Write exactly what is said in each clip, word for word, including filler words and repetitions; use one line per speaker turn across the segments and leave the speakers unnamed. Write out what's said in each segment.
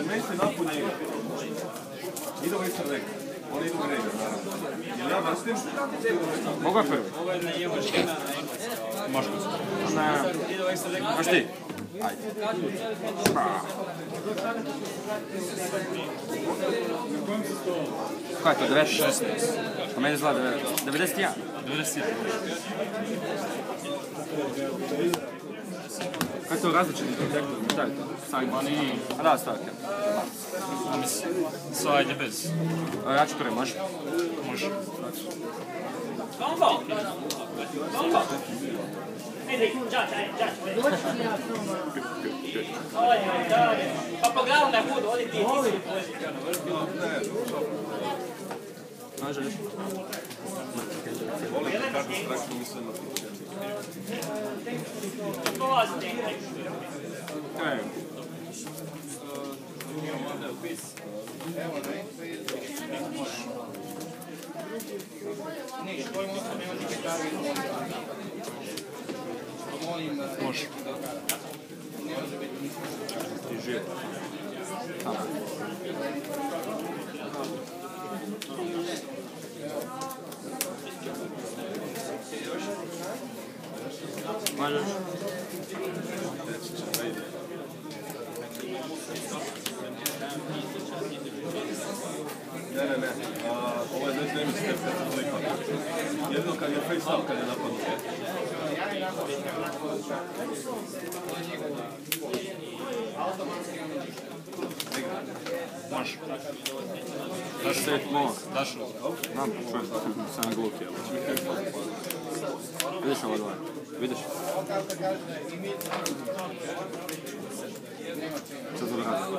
Messi napolje igra. Ide u Easter egg. Oni idu u Gregor, naravno. Jel ja vrstim?
Mogu je prvi?
Ovo je na njemački, na engleski.
Može. Ne.
Ide u Easter egg.
Možeš ti? Ajde. Kaj je to, devedeset šest? A meni izgleda devedeset jedan.
devedeset jedan.
Kaj je to različiti detektor? Šta je to? Side?
Ma nije.
A da, stavite.
A mislim, sa ajde bez.
Ja ću prvi, može?
Može.
Pa pogledam da budu, odi ti.
Može još?
Volim kako strašno mislim na tiče.
Kaj? Može. Ti živ. Možeš?
Ne, ne, ne. Ovo je nezvijemi step kad se klika. Jedino kad je face up, kad je napadno.
Može. Daš set mola.
Daš li?
Znam, čujem, sam glup je. Vidiš ovo dvoje? Vidiš? Šta to radi?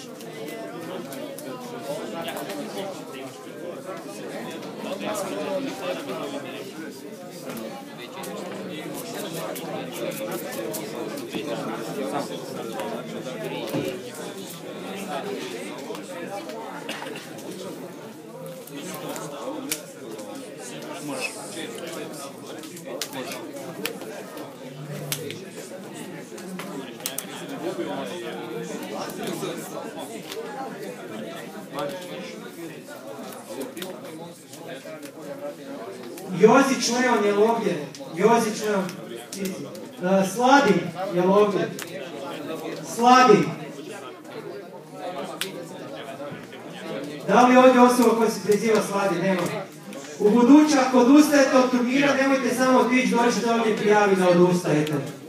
Može. Može.
Jozić Leon je li ovdje? Jozić Leon. Uh, Sladin je li ovdje? Sladin. Da li ovdje osoba koja se preziva Sladin? Nema. U buduće, ako odustajete od turnira, nemojte samo otići, dođete ovdje prijavi da odustajete.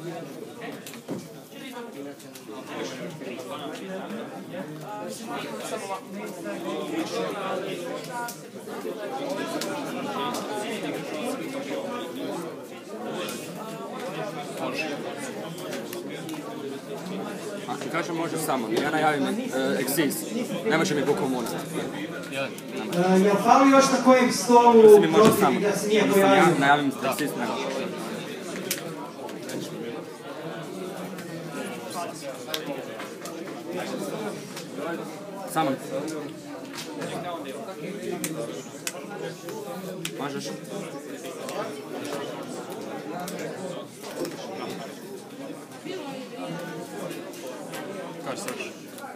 Ako ti kažem može samo, ja najavim uh, Exis, ne može mi bukom unat.
Uh, jel fali još na kojem stolu protiv da se nije pojavio?
Ja najavim Exis, ne može. Samo. Možeš?
Kaži srš.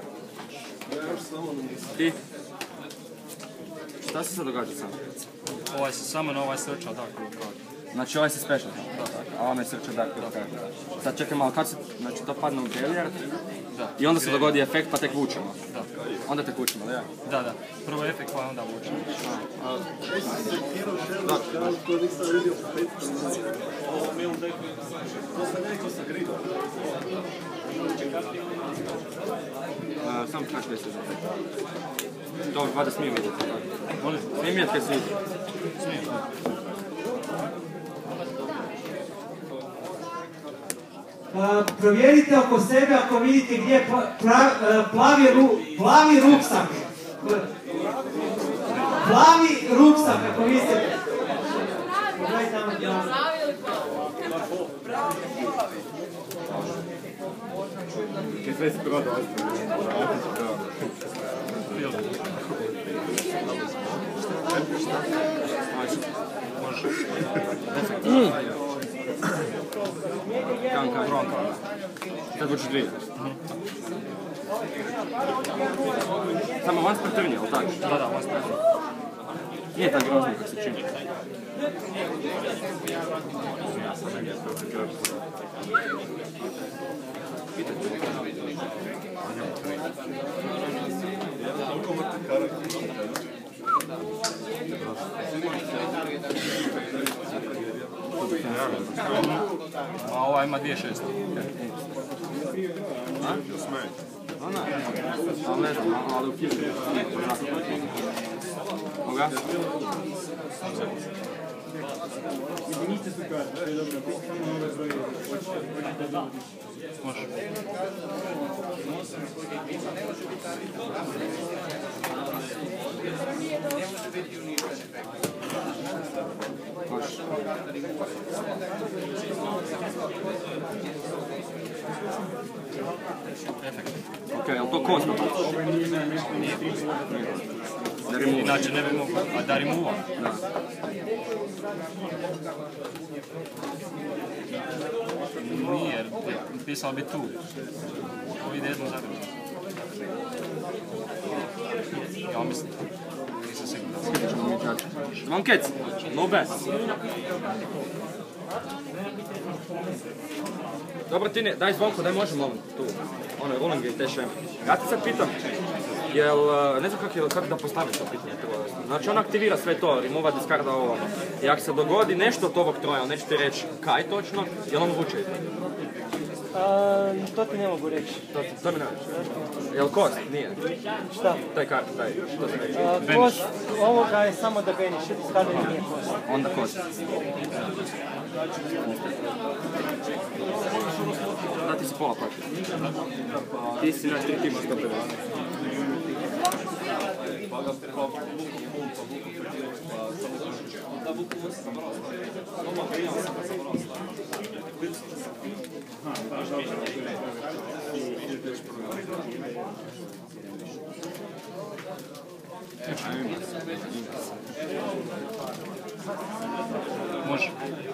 Ti? Šta se sad događa sam?
Ovaj se samo na ovaj srča, tako.
Znači ovaj se special, a ovaj me srča Dark Rock. Sad čekaj malo, kad se, znači to padne u Brilliard i onda se dogodi efekt pa tek vučemo.
Da.
Onda tek vučemo, da ja?
Da, da. Prvo efekt pa onda vučemo. Sam kaži da se zove. Dobro, pa da smijem vidjeti. Smijem vidjeti kaj se vidi. Smijem.
Uh, provjerite oko sebe ako vidite gdje je pla, pra, uh, plavi, ru, plavi ruksak. Plavi ruksak ako vidite. Pogledaj tamo tamo.
Kaj sve si prodao?
Može. Kan, kan. Kad hoćeš dvije? Samo van sprtrnje, ali tako?
Da, da, on spremno.
Nije tako grozno kako se čini.
A ova ima dvije šest.
Ona, ali ne znam, ali u filmu. Koga?
Može.
Ok, je li to kost da baciš? Da rimuvaš?
Inače ne bi mogu, a da rimuvam.
Da.
Nije, jer pisao bi tu. Ovo ide jedno zagradu. Ja mislim. Nisam siguran.
Vam kec, no best. Dobro Tine, daj zvonko, daj možemo ovom tu. Ono, rolling i te šeme. Ja te sad pitam, jel, ne znam kako, kako da postavim to pitanje. Znači on aktivira sve to, remova, discarda, ovo ono. I ako se dogodi nešto od ovog troja, neću ti reći kaj točno, jel on vuče?
A, to ti ne mogu reći.
To, to mi ne reći. Jel kost? Nije.
Šta?
Taj kart, taj, što se reći?
A, kost ovoga je samo da beniš, kada nije kost.
Onda kost. Da, ti si pola paketa. Ti si na tri tima sto pedeset.
Može.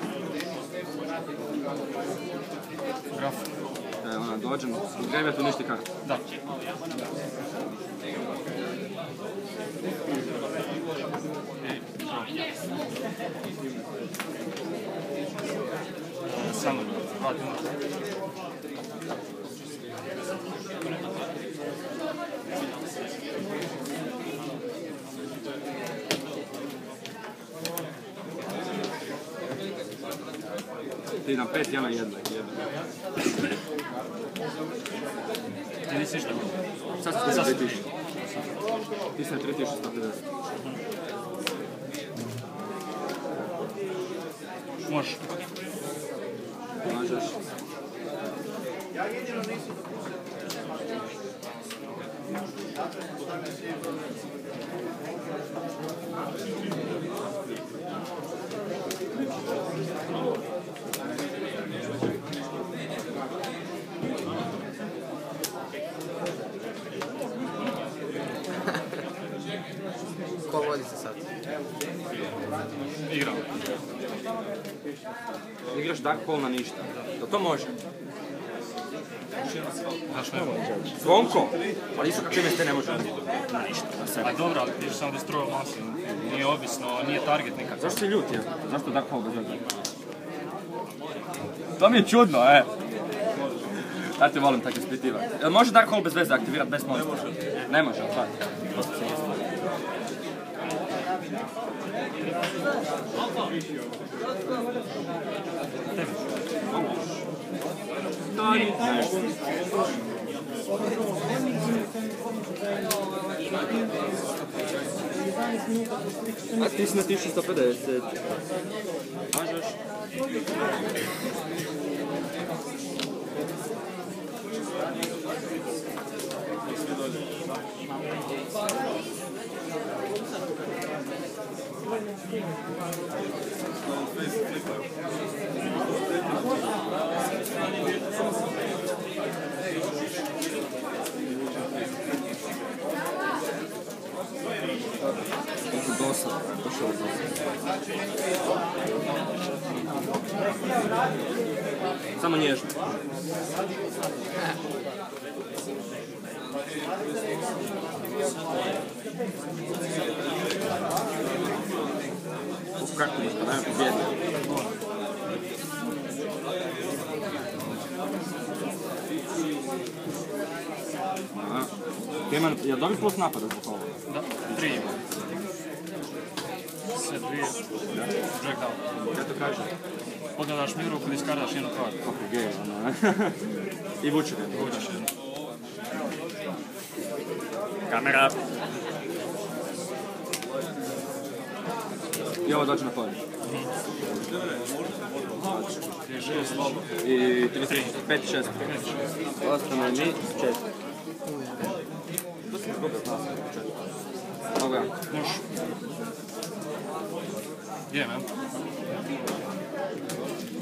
Graf.
E, ona, dođem, grebe tu ništa kartu.
Da. Samo vratimo.
Ti na pet, ja na jedna.
Ti nisi išta?
Sad se tri tisuće. Ti si na tri tisuće sto pedeset.
Možeš.
Možeš.
Ko vodi se sad?
Igram.
Igraš Dark Hole na ništa. Da to može?
Zašto ne mogu?
Zvonko! Ali isto kakve mjeste ne može na ništa. Na sebe.
A dobro, ali ti sam destrojao masu. Nije ovisno, nije target nikad.
Zašto si ljut, je? Zašto Dark Hole bez veze? To mi je čudno, e. Ja te volim tako ispitivati. Jel može Dark Hole bez veze aktivirati bez monstera? Ne može. Ne može, ali tako. A ti si na tisuću sto pedeset. Možeš? Dosta, došao dosta. Samo nježno. U kartu mi stavljamo pobjedno. Keman, je dobri plus napada zbog ovoga?
Da, tri ima. Sve dvije. Jack down.
Ja to kažem.
Pogledaš miru kad iskardaš jednu kartu.
Kako gej, ono. I vuče ga.
Vučeš jednu.
Kamera. I ovo dođe na polje. I pet i šest. Ostane mi četiri. To sam zgubio s nasljedom četiri. Evo ga.
Možeš. Gdje, man?